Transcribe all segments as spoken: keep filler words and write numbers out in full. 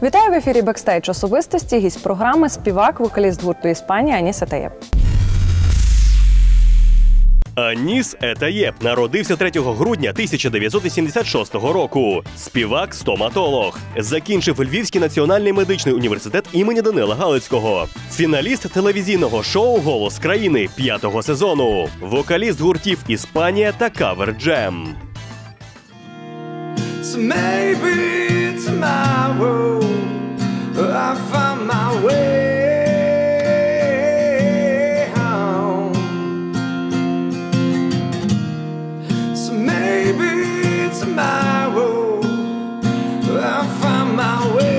Вітаю в ефірі «Бекстейдж особистості». Гість програми – співак, вокаліст гурту «Іспанія» Аніс Етаєб. Аніс Етаєб народився третього грудня тисяча дев'ятсот сімдесят шостого року. Співак-стоматолог. Закінчив Львівський національний медичний університет імені Данила Галицького. Фіналіст телевізійного шоу «Голос країни» п'ятого сезону. Вокаліст гуртів «Іспанія» та «Кавер Джем». So maybe tomorrow I'll find my way home. So maybe tomorrow I'll find my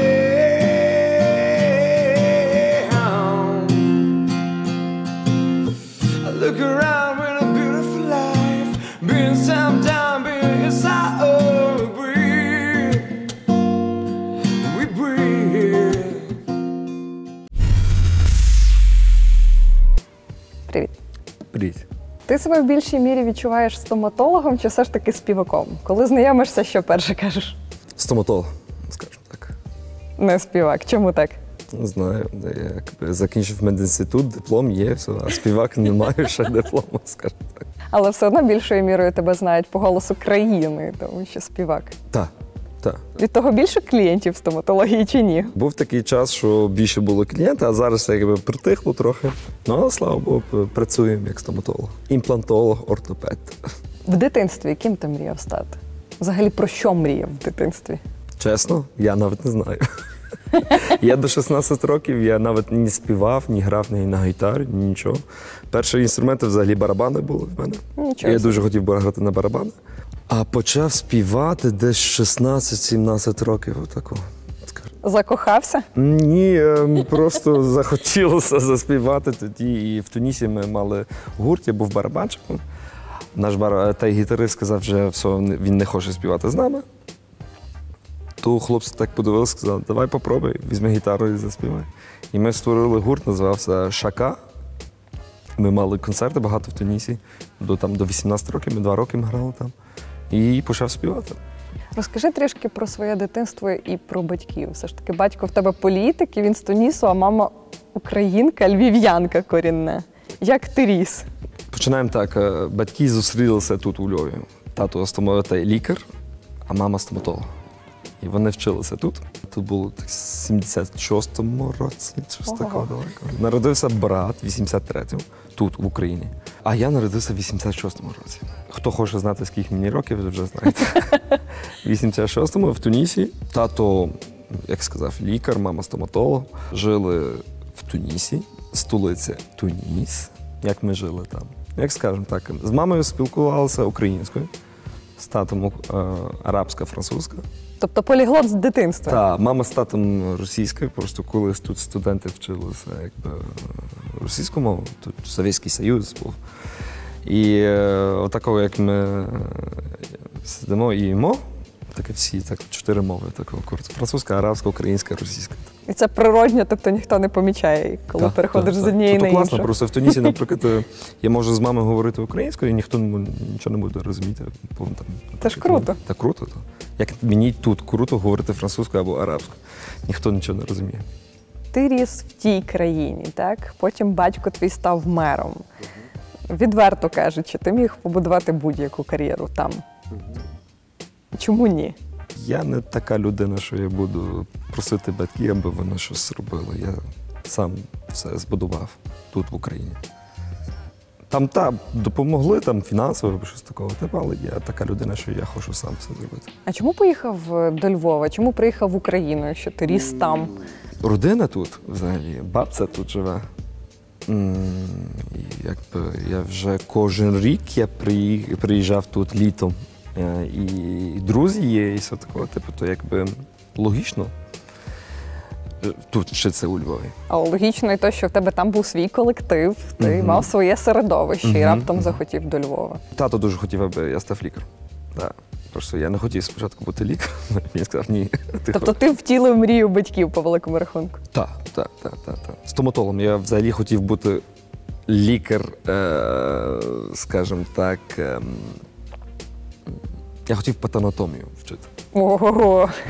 way home. I look around with a beautiful life, being sound down, being inside of Привіт. Привіт. Ти себе в більшій мірі відчуваєш стоматологом чи все ж таки співаком? Коли знайомишся, що перше кажеш? Стоматолог, скажімо так. Не співак. Чому так? Не знаю, я якби закінчив медінститут, диплом є, все, а співак не маю ще диплому, скажімо так. Але все одно більшою мірою тебе знають по голосу країни, тому що співак. Так, так. Від того більше клієнтів в стоматології чи ні? Був такий час, що більше було клієнтів, а зараз якби притихло трохи. Ну, але, слава Богу, працюємо як стоматолог. Імплантолог, ортопед. В дитинстві ким ти мріяв стати? Взагалі про що мріяв в дитинстві? Чесно, я навіть не знаю. Я до шістнадцяти років, я навіть не співав, ні грав ні на гітарі, ні нічого. Перші інструменти взагалі барабани були в мене. Нічого. Я дуже хотів грати на барабани. А почав співати десь шістнадцять-сімнадцять років. Отако. Закохався? Ні, просто захотілося заспівати тоді. І в Тунісі ми мали гурт, я був барабанщиком. Наш бар... та гітарист сказав, що все, він не хоче співати з нами. То хлопці так подивилися, сказали, давай попробуй, візьми гітару і заспівай. І ми створили гурт, називався «Шака». Ми мали концерти багато в Тунісі. До, там, до вісімнадцяти років, ми два роки ми грали там. І почав співати. Розкажи трішки про своє дитинство і про батьків. Все ж таки, батько в тебе політик, і він з Тунісу, а мама українка, львів'янка корінна. Як ти ріс? Починаємо так. Батьки зустрілися тут у Львові. Тато стоматолог лікар, а мама стоматолог. І вони вчилися тут. Тут було в сімдесят шостому році, щось такого далеко. Народився брат в вісімдесят третьому, тут, в Україні. А я народився в вісімдесят шостому році. Хто хоче знати, скільки мені років, ви вже знаєте. В вісімдесят шостому в Тунісі. Тато, як сказав, лікар, мама стоматолог. Жили в Тунісі, столиця Туніс, як ми жили там. Як скажемо так, з мамою спілкувалися українською, з татом арабська, французька. Тобто поліглот з дитинства? Так, мама з татом російською, просто колись тут студенти вчилися якби, російську мову, тут Совєтський Союз був. І е, отакого, як ми сидимо і їмо, так і всі, так, чотири мови такого курсу. Французька, арабська, українська, російська. І це природньо, тобто ніхто не помічає, коли так, переходиш так, з однієї так. на іншу. іншу. Класно, просто в Тунісі, наприклад, я можу з мамою говорити українською, і ніхто нічого не буде розуміти. Там, це ж круто. Так круто. То. Як мені тут круто говорити французькою або арабською. Ніхто нічого не розуміє. Ти ріс в тій країні, так? Потім батько твій став мером. Відверто кажучи, ти міг побудувати будь-яку кар'єру там. Чому ні? Я не така людина, що я буду просити батьків, аби вони щось зробили. Я сам все збудував тут, в Україні. Там та, допомогли там, фінансово або щось такого типу, але я така людина, що я хочу сам все зробити. А чому поїхав до Львова? Чому приїхав в Україну, якщо ти ріс там? Родина тут, взагалі, бабця тут живе. І, якби, я вже кожен рік я приїжджав тут літом. І друзі є, і все такого, типу, то якби логічно тут вчитися у Львові. А логічно і те, що в тебе там був свій колектив, ти uh-huh. мав своє середовище uh-huh. і раптом uh-huh. захотів до Львова. Тато дуже хотів, аби я став лікарем. Да. Просто я не хотів спочатку бути лікарем, він сказав, ні. Ти тобто хоч... ти втілив мрію батьків по великому рахунку? Так, так, так, так. Стоматологом. Я взагалі хотів бути лікар, е- скажімо так, е- я хотів патанатомію вчити. Ого!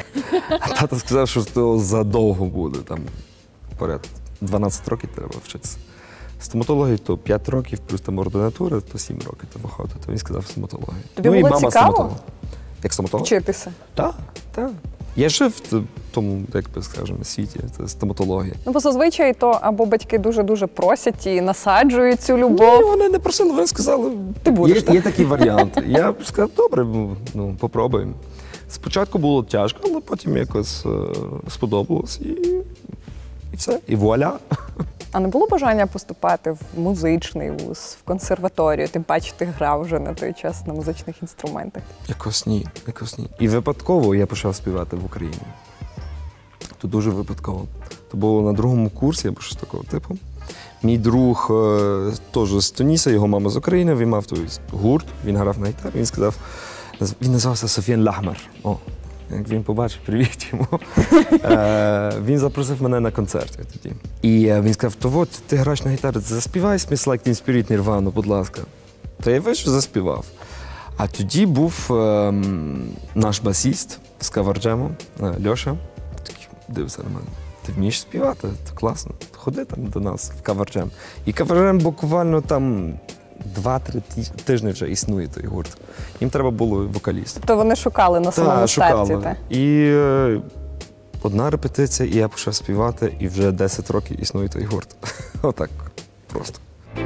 А тато сказав, що це задовго буде. Там поряд дванадцять років треба вчитися. Стоматології то п'ять років, плюс там ординатура, то сім років то виходить. То він сказав стоматологію. Тобі ну, і було мама цікаво? стоматолог. Як стоматолог? Вчитися. Так, так. Я жив в тому, як би скажемо, світі, це стоматологія. Ну, бо зазвичай то або батьки дуже-дуже просять і насаджують цю Ні, любов. вони не просили, вони сказали, Ти будеш, є, так? є такий варіант. Я сказав, добре, ну, попробуємо. Спочатку було тяжко, але потім якось е, сподобалось і, і все, і вуаля. А не було бажання поступати в музичний вуз, в консерваторію? Тим паче ти грав вже на той час на музичних інструментах. Якось ні, якось ні. І випадково я почав співати в Україні. То дуже випадково. То було на другому курсі або щось такого типу. Мій друг е, теж з Туніса, його мама з України, він мав той гурт, він грав на гітарі, він сказав, він називався Софіян Лахмар. О, як він побачив, привіт йому. Е, він запросив мене на концерт тоді. І е, він сказав, то от ти граєш на гітарі, заспівай Smells Like Teen Spirit Nirvana, будь ласка. То я вийшов, заспівав. А тоді був е, наш басіст з каварджемом, е, Льоша. Такий дивився на мене. Ти вмієш співати? Це класно. Ходи там до нас в каварджем. І каварджем буквально там два-три тижні вже існує той гурт. Їм треба було вокаліст. То вони шукали на самому Так, старті. шукали. Та? І е, одна репетиція, і я почав співати, і вже десять років існує той гурт. Отак просто.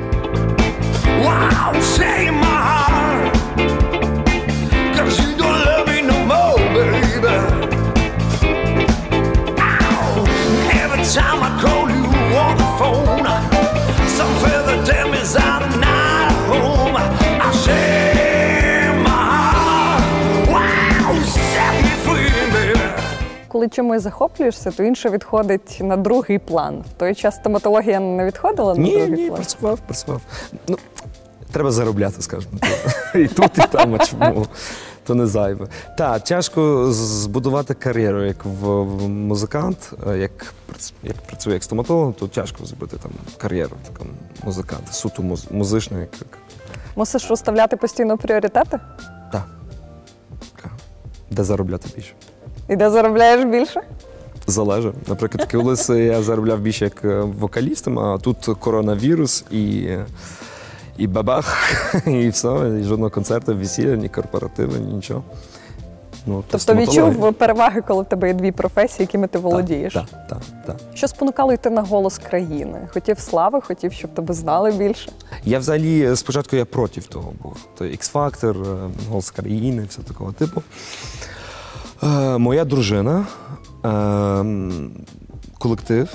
Wow, say my heart, 'cause you don't love me no more, baby. Ow, every time I call you on the phone, some fella tell me I'm not home. I say my heart, wow, set me free, baby. Коли чимось захоплюєшся, то інше відходить на другий план. В той час стоматологія не відходила на Ні, другий ні, план? працював, працював. Ну, треба заробляти, скажімо. І тут, і там, а чому? То не зайве. Так, тяжко збудувати кар'єру як в, в музикант, як, прац- як працює як стоматолог, то тяжко зробити там кар'єру такому музиканта, суто муз, музичну. Як, як. Мусиш розставляти постійно пріоритети? Так. Так. Де заробляти більше? І де заробляєш більше? Залежить. Наприклад, колись я заробляв більше як вокалістом, а тут коронавірус і, і бабах, і все, і жодного концерту, весілля, ні корпоративи, ні нічого. Ну, то Тобто відчув переваги, коли в тебе є дві професії, якими ти володієш? Так, так, так. Що спонукало йти на «Голос країни»? Хотів слави, хотів, щоб тебе знали більше? Я взагалі спочатку я проти того був. То X-Factor, Голос країни, все такого типу. Е, моя дружина, е, колектив,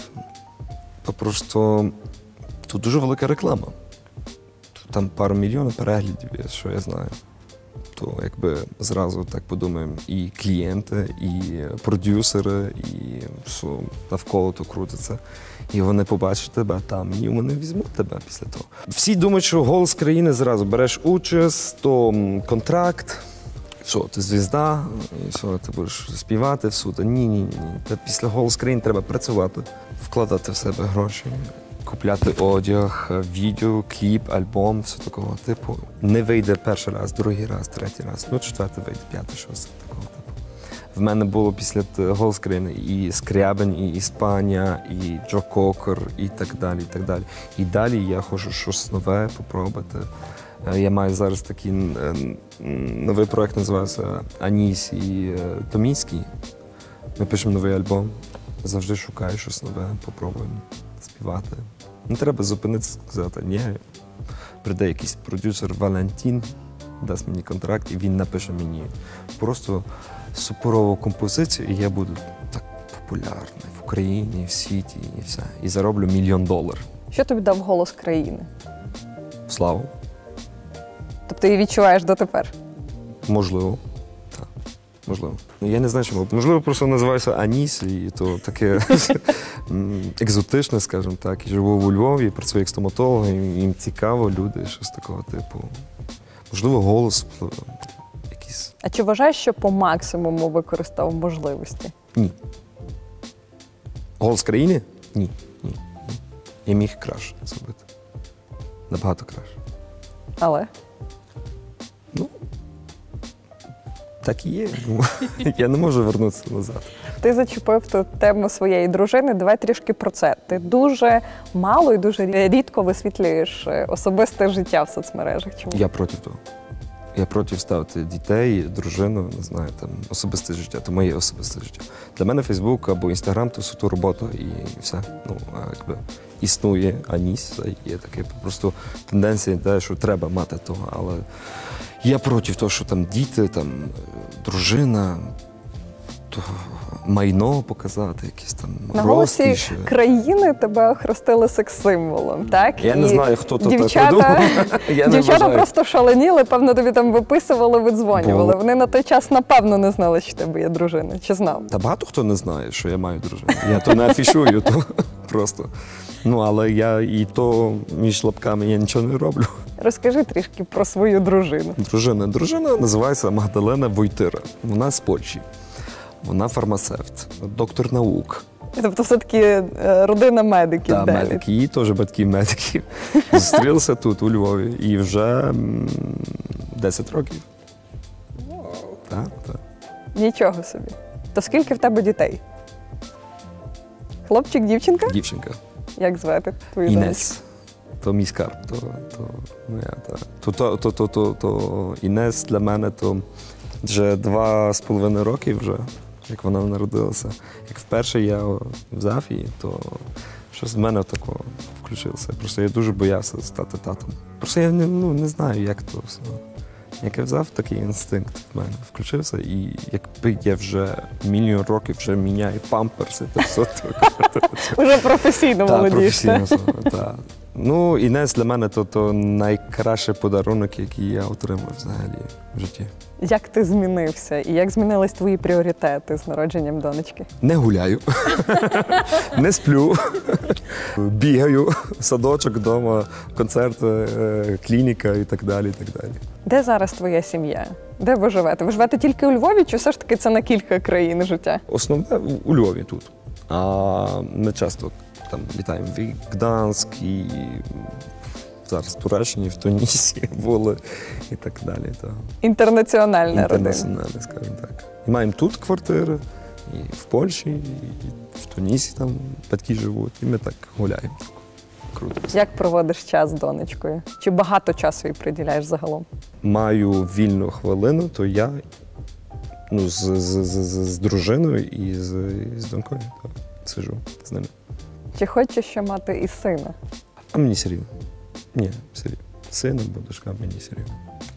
просто тут дуже велика реклама. Тут там пару мільйонів переглядів є, що я знаю. То якби зразу так подумаємо, і клієнти, і продюсери, і все навколо то крутиться. І вони побачать тебе там, і вони візьмуть тебе після того. Всі думають, що «Голос країни» зразу береш участь, то м, контракт, все, ти звізда, і все, ти будеш співати, все. Та ні, ні, ні. Та після «Голос країни» треба працювати, вкладати в себе гроші, купляти одяг, відео, кліп, альбом, все такого типу. Не вийде перший раз, другий раз, третій раз, ну четвертий вийде, п'ятий, шостий, такого типу. В мене було після «Голос країни» і Скрябин, і Іспанія, і Джо Кокер, і так далі, і так далі. І далі я хочу щось нове попробувати. Я маю зараз такий е, новий проєкт, називається «Аніс і е, Томінський». Ми пишемо новий альбом. Завжди шукаю щось нове, попробуємо співати. Не треба зупинитися, сказати, ні. Прийде якийсь продюсер Валентин, дасть мені контракт, і він напише мені просто суперову композицію, і я буду так популярний в Україні, в світі, і все. І зароблю мільйон доларів. Що тобі дав «Голос країни»? Славу. Тобто її відчуваєш дотепер? Можливо. Так, можливо. Ну, я не знаю, чому. Можливо, просто називаюся Аніс, і то таке м, екзотичне, скажімо так. І живу у Львові, працюю як стоматолог, і їм цікаво, люди, щось такого типу. Можливо, голос якийсь. А чи вважаєш, що по максимуму використав можливості? Ні. Голос країни? Ні. Ні. Ні. Я міг краще зробити. Набагато краще. Але? Ну, так і є. Я не можу вернутися назад. Ти зачепив тут тему своєї дружини. Давай трішки про це. Ти дуже мало і дуже рідко висвітлюєш особисте життя в соцмережах. Чому? Я проти того. Я проти ставити дітей, дружину, не знаю, там особисте життя, то моє особисте життя. Для мене Фейсбук або Інстаграм то суто робота і все. Ну, а якби існує Аніс, є таке просто тенденція, те, що треба мати того. Але я проти того, що там діти, там дружина, то майно показати, якісь там На голосі розкіші. країни тебе охрестили секс-символом, так? Я І не знаю, хто то так дівчата, подумав. Я не дівчата вважаю. просто шаленіли, певно, тобі там виписували, видзвонювали. Бо- Вони на той час, напевно, не знали, що в тебе є дружина. Чи знав? Та багато хто не знає, що я маю дружину. Я то не афішую, то просто. Ну, але я і то між лапками я нічого не роблю. Розкажи трішки про свою дружину. Дружина. Дружина називається Магдалена Войтира. Вона з Польщі. Вона фармацевт, доктор наук. Тобто все-таки е, родина медиків. Та далі. медики, її теж батьки медики. Зустрілися тут, у Львові. І вже м, десять років. Так, так. Нічого собі. То скільки в тебе дітей? Хлопчик, дівчинка? Дівчинка. Як звати твою донечку? Інес. То мій скарб, то, то, ну, я, та. То, то, то, то, то, то Інес для мене то вже два з половиною роки вже, як вона народилася. Як вперше я взяв її, то щось в мене такого включилося. Просто я дуже боявся стати татом. Просто я не, ну, не знаю, як то все. Як я взяв, такий інстинкт в мене включився, і якби я вже мільйон років вже міняю памперси, то все таке. Уже професійно Так, володієш. професійно. так? Так. Ну, Інес для мене то, то найкращий подарунок, який я отримав взагалі в житті. Як ти змінився і як змінились твої пріоритети з народженням донечки? Не гуляю, не сплю, бігаю, садочок вдома, концерти, е, клініка і так далі. І так далі. Де зараз твоя сім'я? Де ви живете? Ви живете тільки у Львові, чи все ж таки це на кілька країн життя? Основне у- у Львові тут. А ми часто там літаємо в Гданськ і зараз в Туреччині, в Тунісі були і так далі. Та. Інтернаціональна родина. Інтернаціональне, скажімо так. І маємо тут квартири, і в Польщі, і в Тунісі там батьки живуть, і ми так гуляємо. Круто. Як проводиш час з донечкою? Чи багато часу їй приділяєш загалом? Маю вільну хвилину, то я ну, з, з, з, з, з дружиною і з, з донькою то, сиджу з ними. Чи хочеш ще мати і сина? А мені все рівно. Ні, все рівно. Син або дочка мені все рівно.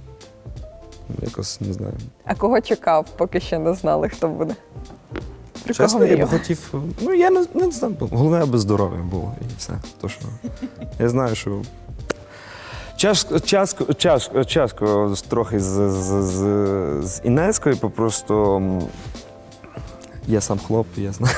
Якось не знаю. А кого чекав, поки ще не знали, хто буде? Про Чесно, кого я б мріяв? хотів. Ну, я не, не знаю, головне, аби здоров'я було і все. То, що я знаю, що тяжко, тяжко, тяжко, тяжко трохи з, з, з, з Інескою, бо просто м, я сам хлоп, я знаю.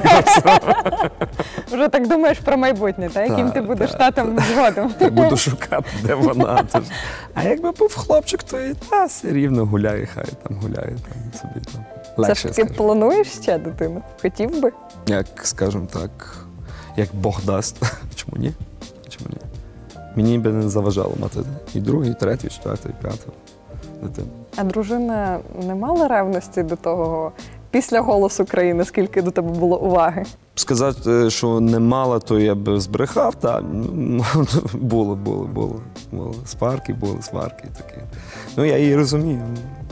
Вже так думаєш про майбутнє, та? Яким Так, ти будеш так, татом згодом? Я буду шукати, де вона. Тож. А якби був хлопчик, то і та все рівно гуляє, хай там гуляє там собі там. Це ж Легше, ти скажімо. плануєш ще дитину? Хотів би? Як, скажімо так, як Бог дасть. Чому ні? Чому ні? Мені би не заважало мати і другий, і третій, і четвертий, і п'ятий дитину. А дружина не мала ревності до того після «Голосу країни», скільки до тебе було уваги? Сказати, що не мало, то я б збрехав, та ну, було, було, було. Було сварки, були сварки такі. Ну, я її розумію.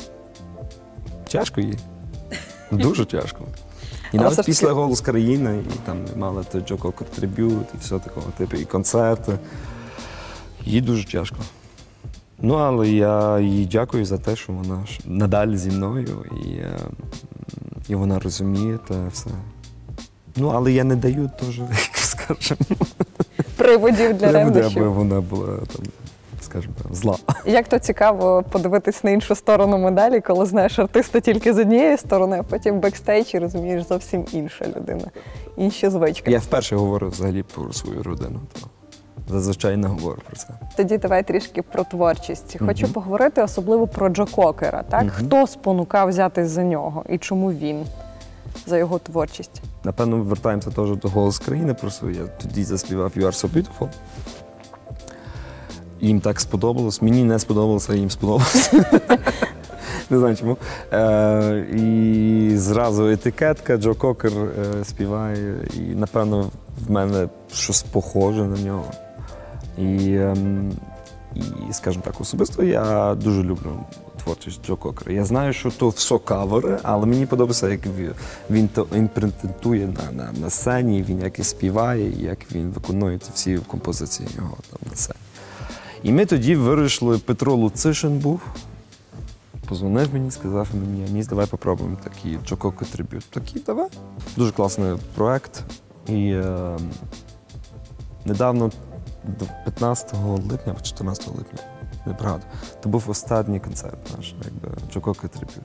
Тяжко їй. Дуже тяжко. І Але навіть все ж після таки- «Голос країни» і там мали той Джоко Триб'ют і все такого типу, і концерти. Їй дуже тяжко. Ну, але я їй дякую за те, що вона ж надалі зі мною, і, е, і вона розуміє те все. Ну, але я не даю теж, як скажемо, Приводів для аби ревнощів. вона була там, скажімо, там, зла. Як то цікаво подивитись на іншу сторону медалі, коли знаєш артиста тільки з однієї сторони, а потім бекстейдж і розумієш зовсім інша людина, інші звички. Я вперше говорю взагалі про свою родину. То зазвичай не говорю про це. Тоді давай трішки про творчість. Хочу поговорити особливо про Джо Кокера. Так? Хто спонукав взятись за нього і чому він, за його творчість? Напевно, вертаємося теж до «Голос країни», просто я тоді заспівав «You are so beautiful». Їм так сподобалось, мені не сподобалося, а їм сподобалося. Не знаю чому. Е, і зразу етикетка, Джо Кокер е, співає, і напевно в мене щось похоже на нього. І, е, і скажімо так, особисто я дуже люблю творчість Джо Кокера. Я знаю, що то все кавери, але мені подобається, як він, він, то, він презентує на, на, на сцені, він як і співає, і як він виконує ці всі композиції його там на сцені. І ми тоді вирішили, Петро Луцишин був, позвонив мені, сказав мені, Аніс, давай попробуємо такий Джо Кокер трибют. Такий, давай. Дуже класний проект. І е, недавно, п'ятнадцятого липня або чотирнадцятого липня, не пригадую, це був останній концерт наш, якби Джо Кокер трибют.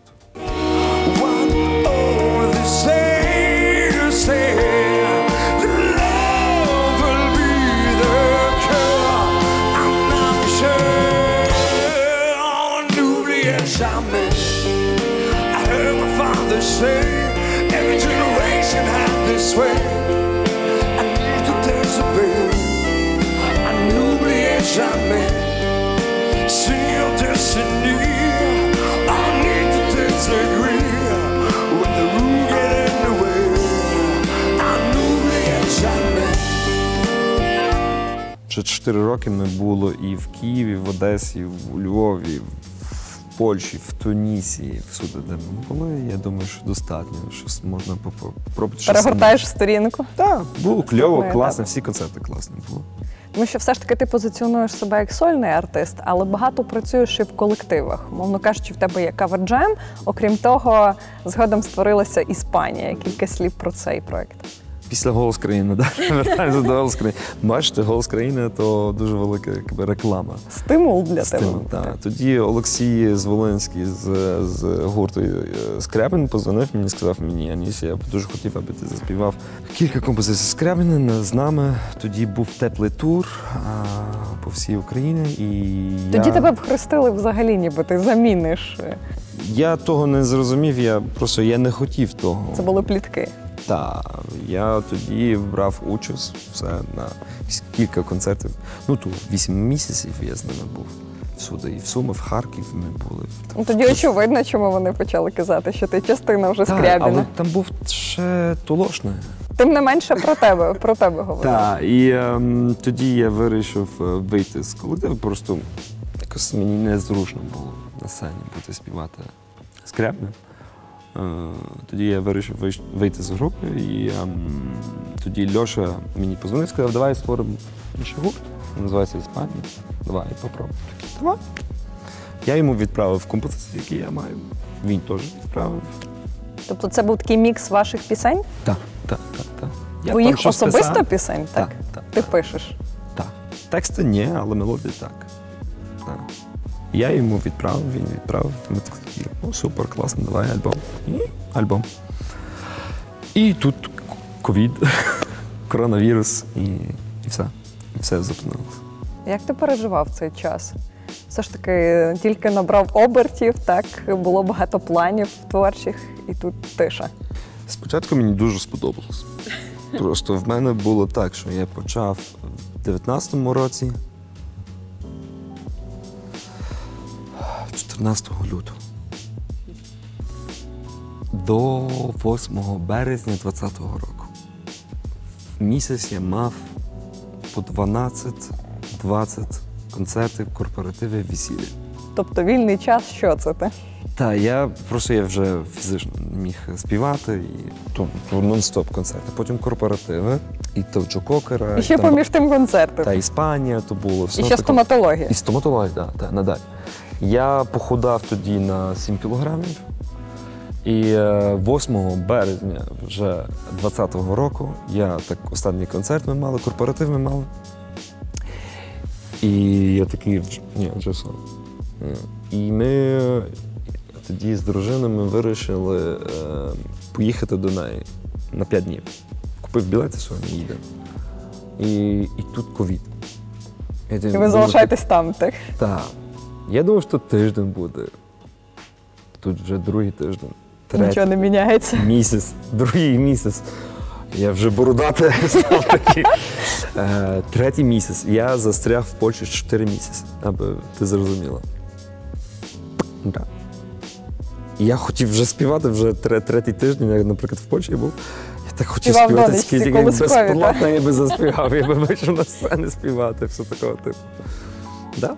I heard my father say, every generation had this way. I need to disobey. I n'oubliez jamais. See your destiny. I need to disagree. When the rule get in the way. I n'oubliez jamais. Вже чотири роки ми були і в Києві, в Одесі, у Львові, в Польщі, в Тунісі, всюди, де ми були. Я думаю, що достатньо, щось можна попробувати. Перегортаєш сторінку? Так, було кльово, Слухай, класно, так. всі концерти класні були. Тому що все ж таки ти позиціонуєш себе як сольний артист, але багато працюєш і в колективах. Мовно кажучи, в тебе є кавер-джем. Окрім того, згодом створилася Іспанія. Кілька слів про цей проект. Після «Голос країни», да? Вертаємося до «Голос країни». Бачите, «Голос країни» – то дуже велика якби, реклама. Стимул для Стимул, тебе. так. Тоді Олексій Зволинський з, з гурту Скрябін позвонив мені і сказав мені, Аніс, я б дуже хотів, аби ти заспівав кілька композицій Скрябіна з нами. Тоді був теплий тур а, по всій Україні. І Тоді я... тебе вхрестили взагалі, ніби ти заміниш. Я того не зрозумів, я просто я не хотів того. Це були плітки. Так, я тоді брав участь все на кілька концертів. Ну, тут вісім місяців я з ними був. Всюди, і в Суми, в Харків ми були. Ну, тоді очевидно, чому вони почали казати, що ти частина вже Так, Скрябіна. але там був ще Толошний. Тим не менше про тебе, про тебе говорили. Так, і ем, тоді я вирішив е, вийти з колективу, просто якось мені незручно було на сцені бути співати Скрябіна. Е, тоді я вирішив вийш- вийти з групи, і ем, тоді Льоша мені позвонив, сказав, давай створимо інший гурт, називається «Іспанія». Давай, попробуй. Такий, давай. Я йому відправив композиції, які я маю. Він теж відправив. Тобто це був такий мікс ваших пісень? Так, так, так, так. Я Твоїх там щось особисто писав. пісень, так? Так, так, Ти так. пишеш. Так. Тексти ні, але мелодії так. так. Я йому відправив, він відправив. Ми такі, о, супер, класно, давай альбом. І альбом. І тут ковід, коронавірус, і, і все. І все зупинилося. Як ти переживав цей час? Все ж таки тільки набрав обертів, так, було багато планів творчих, і тут тиша. Спочатку мені дуже сподобалось. Просто в мене було так, що я почав в дев'ятнадцятому році, чотирнадцятого лютого, до восьмого березня двадцятого року. В місяць я мав по дванадцять-двадцять концертів, корпоративів, весілля. Тобто вільний час, що це ти? Так, я просто я вже фізично не міг співати, і то, то нон-стоп концерти. Потім корпоративи, і то Джо Кокера. І ще там, поміж тим концерти. Та Іспанія, то було. Все І ще таке. стоматологія. І стоматологія, так, та, надалі. Я похудав тоді на сім кілограмів. І е, восьмого березня вже двадцятого року я так останній концерт ми мали, корпоратив ми мали. І я такий, «Вж- ні, вже все. І ми тоді з дружинами вирішили е, поїхати до неї на п'ять днів. Купив білети, що ми їдемо. І, і тут ковід. І ви залишаєтесь там, так? Так. Я думав, що тиждень буде. Тут вже другий тиждень. Третій Нічого не міняється. місяць, другий місяць. Я вже бородатий став такий. Е, третій місяць. Я застряг в Польщі чотири місяці, аби ти зрозуміла. Да. І я хотів вже співати вже тре- третій тиждень, як, наприклад, в Польщі я був. Я так хотів Співав співати, донечці скільки він колискові, так? безплатно, я би заспівав, я би вийшов на сцену співати, все такого типу. Да?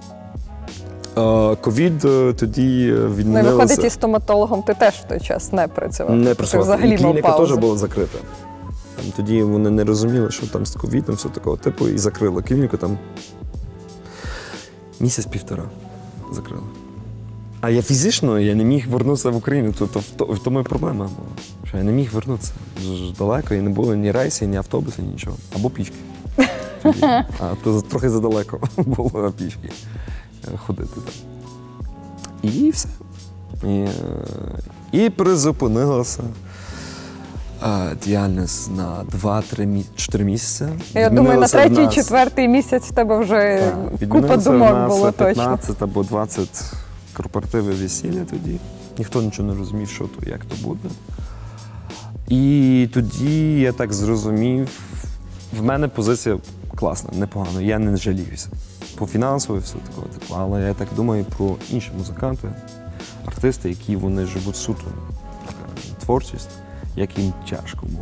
А, Ковід е, тоді Ну, і відмінилося. виходить, із стоматологом ти теж в той час не працював. Не Ти працював. взагалі І мав клініка паузу. теж була закрита. Там, тоді вони не розуміли, що там з ковідом, все такого типу, і закрили клініку там місяць-півтора закрили. А я фізично я не міг повернутися в Україну, то, то, то, в тому і проблема була. Що я не міг повернутися. Ж далеко, і не було ні рейсів, ні автобусів, ні нічого. Або пішки. Тоді. А то трохи задалеко було пішки ходити там. І все. І, е, і призупинилася е, діяльність на два-три мі... чотири місяці. Я думаю, на Відмінилося в третій, нас- четвертий місяць в тебе вже Так, купа відмінилося в думок нас було точно. п'ятнадцять або двадцять корпоративів весілля тоді. Ніхто нічого не розумів, що то, як то буде. І тоді я так зрозумів, в мене позиція класна, непогана, я не жаліюся. По фінансово і все такого типу. Але я так думаю про інші музиканти, артисти, які вони живуть суто така творчість, як їм тяжко було.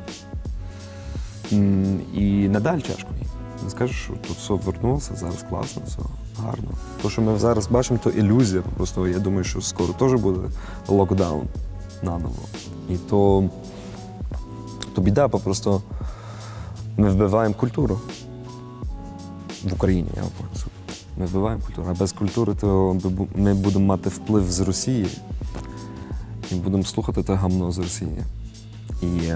М, І надалі тяжко їм. Не скажу, що тут все вернулося, зараз класно, все гарно. То, що ми зараз бачимо, то ілюзія. Просто я думаю, що скоро теж буде локдаун наново. І то, то біда, просто ми вбиваємо культуру в Україні, я вам кажу. Ми вбиваємо культуру. А без культури то ми будемо мати вплив з Росії і будемо слухати те гамно з Росії. І е,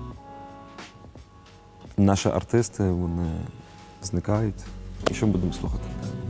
наші артисти, вони зникають. І що будемо слухати?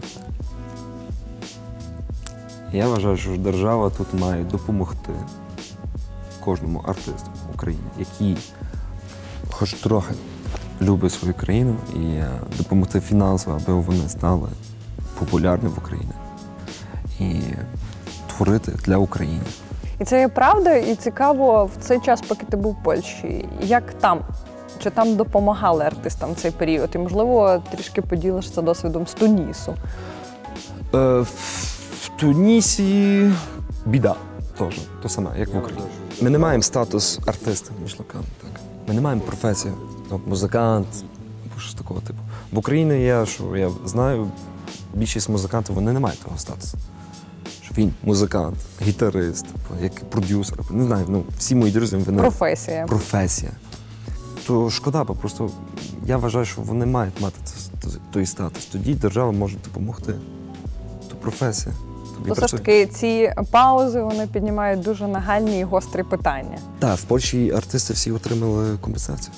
Я вважаю, що держава тут має допомогти кожному артисту в Україні, який хоч трохи любить свою країну, і е, допомогти фінансово, аби вони стали популярні в Україні. І творити для України. І це є правда, і цікаво в цей час, поки ти був в Польщі, як там? Чи там допомагали артистам в цей період? І, можливо, трішки поділишся досвідом з Тунісу. Е, в, в Тунісі біда теж, то саме, як в Україні. Ми не маємо статус артиста, міжлокам, так. Ми не маємо професію, ну, музикант, або щось такого типу. В Україні я, що я знаю, більшість музикантів, вони не мають того статусу. Що він музикант, гітарист, як продюсер, не знаю, ну, всі мої друзі, вони... Професія. Професія. То шкода, бо просто я вважаю, що вони мають мати ц- ц- той статус. Тоді держава може допомогти. То професія. Тобі То все ж таки ці паузи, вони піднімають дуже нагальні і гострі питання. Так, в Польщі артисти всі отримали компенсацію.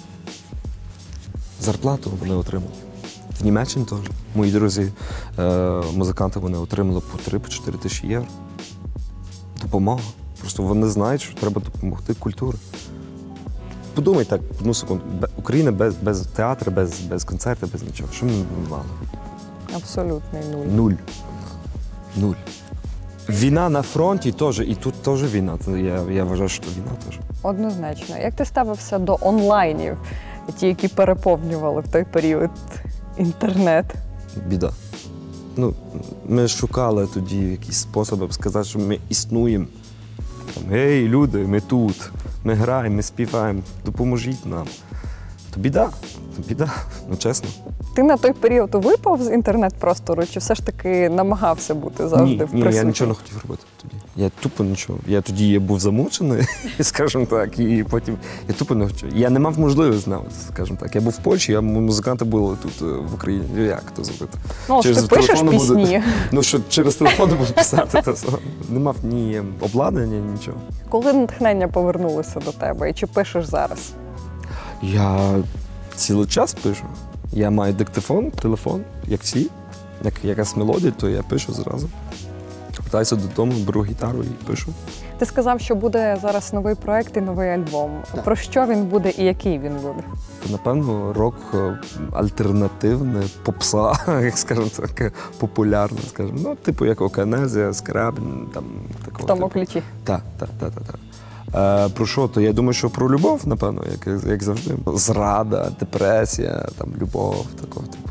Зарплату вони отримали. В Німеччині теж. Мої друзі, е, музиканти, вони отримали по три-чотири тисячі євро. Допомога. Просто вони знають, що треба допомогти культурі. Подумай так, одну секунду. Бе- Україна без, без театру, без, без концерту, без нічого. Що ми мали? Абсолютний нуль. Нуль. Нуль. Війна на фронті теж, і тут теж війна. Це Я, я вважаю, що війна теж. Однозначно. Як ти ставився до онлайнів, ті, які переповнювали в той період інтернет? Біда. Ну, ми шукали тоді якісь способи сказати, що ми існуємо. Там, гей, люди, ми тут, ми граємо, ми співаємо, допоможіть нам. То біда, то біда, ну чесно. Ти на той період випав з інтернет-простору, чи все ж таки намагався бути завжди Ні, в ні, я присутній? нічого не хотів робити тоді. Я тупо нічого. Я тоді я був замучений, скажімо так, і потім я тупо не хотів. Я не мав можливості навіть, скажімо так. Я був в Польщі, а музиканти були тут е, в Україні. Як то зробити? Ну, от Через ти пишеш телефон буду- пісні. Ну що, через телефон буду писати, то все. Не мав ні обладнання, ні нічого. Коли натхнення повернулося до тебе, і чи пишеш зараз? Я цілий час пишу. Я маю диктофон, телефон, як всі. Як якась мелодія, то я пишу зразу. Вертаюся додому, беру гітару і пишу. Ти сказав, що буде зараз новий проект і новий альбом. Про що він буде і який він буде? То, напевно, рок е, альтернативний, попса, як скажемо так, популярна, скажімо. Ну, типу, як Океанезія, Скрябін, там такого. В тому типу. ключі. Так, так, так, так. так. Е, про що? То я думаю, що про любов, напевно, як, як завжди. Зрада, депресія, там, любов, такого типу.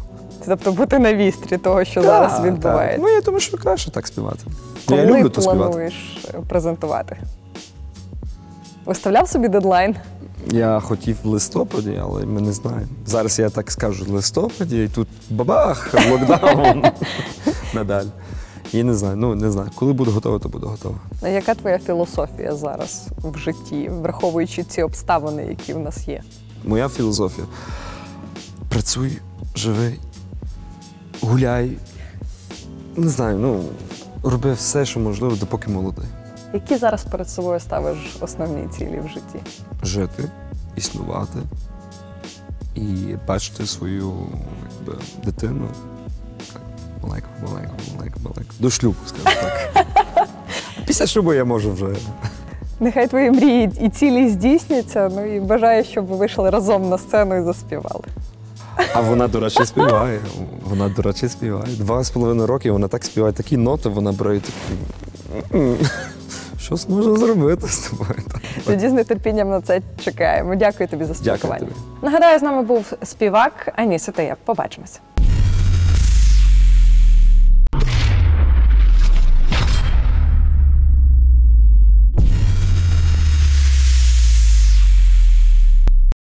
Тобто бути на вістрі того, що зараз Так, відбувається. так. Ну, я думаю, що краще так співати. Коли я люблю то співати. плануєш презентувати? Виставляв собі дедлайн? Я хотів в листопаді, але ми не знаємо. Зараз я так скажу в листопаді, і тут бабах, локдаун. Надалі. І не знаю, ну не знаю. Коли буду готовий, то буду готовий. А яка твоя філософія зараз в житті, враховуючи ці обставини, які в нас є? Моя філософія. Працюй, живи, гуляй. Не знаю, ну, роби все, що можливо, допоки молодий. Які зараз перед собою ставиш основні цілі в житті? Жити, існувати і бачити свою якби, дитину. Так, маленьку, маленьку, маленьку, маленьку. До шлюбу, скажімо так. Після шлюбу я можу вже. Нехай твої мрії і цілі здійсняться, ну і бажаю, щоб ви вийшли разом на сцену і заспівали. А вона, до речі, співає. Вона, до речі, співає. Два з половиною роки вона так співає, такі ноти вона бере і такі. Щось можна зробити з тобою. Тоді з нетерпінням на це чекаємо. Дякую тобі за Дякую спілкування. тобі. Нагадаю, з нами був співак Аніс Етаєб. Побачимося.